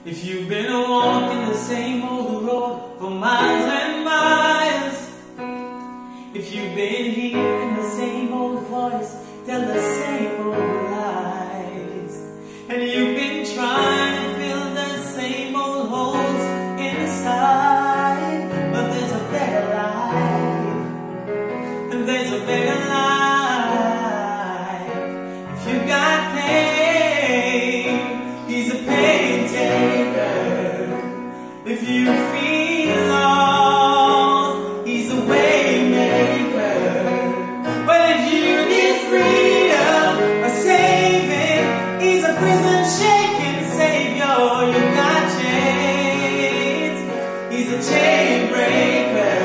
If you've been walking the same old road for miles and miles, if you've been hearing the same old voice tell the same old lies, and you've been trying to fill the same old holes inside, but there's a better life, and there's a better life. If you got pain, he's a pain taker. If you feel lost, he's a way maker. Well, if you need freedom or saving, he's a prison shaking savior. You got chains, he's a chain breaker.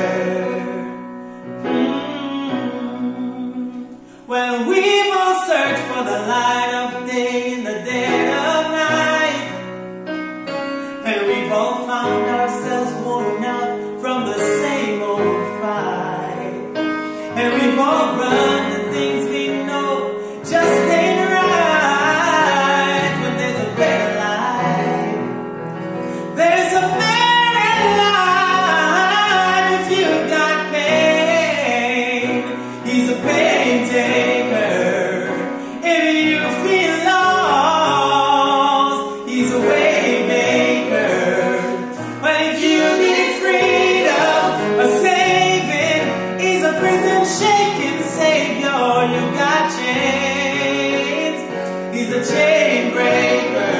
Well, we've all searched for the light of day in the dead of night, and we've all found ourselves worn out from the same old fight, and we've all run to things we know just ain't right. When there's a better life, there's a better life. If you've got pain, he's a pain taker. If you feel lost, he's a way maker. But if you need freedom or saving, he's a prison shaking savior. You got chains, he's a chain breaker.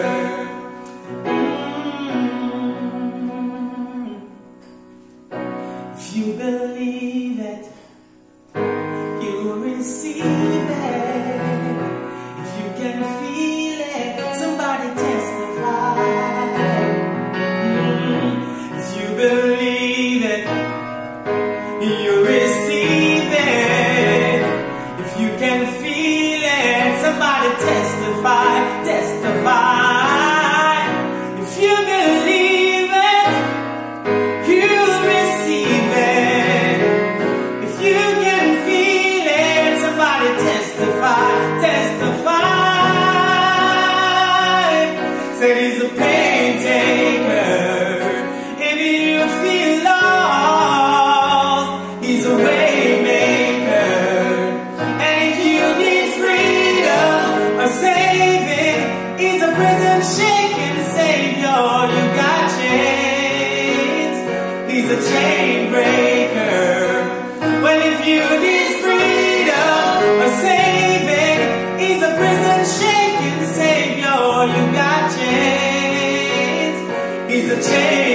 If you believe it, you will receive it. If you can feel it, somebody testify. If you believe it, you receive it. If you can feel it, somebody testify, testify. If you believe it, you receive it. If you can feel it, somebody testify, testify. Said he's a pain taker. If you feel lost, he's a way maker. And if you need freedom or saving, he's a prison shaking savior. You got chains, he's a chain breaker. Well, if you need freedom or saving, he's a prison shaking savior. You got chains, he's a chain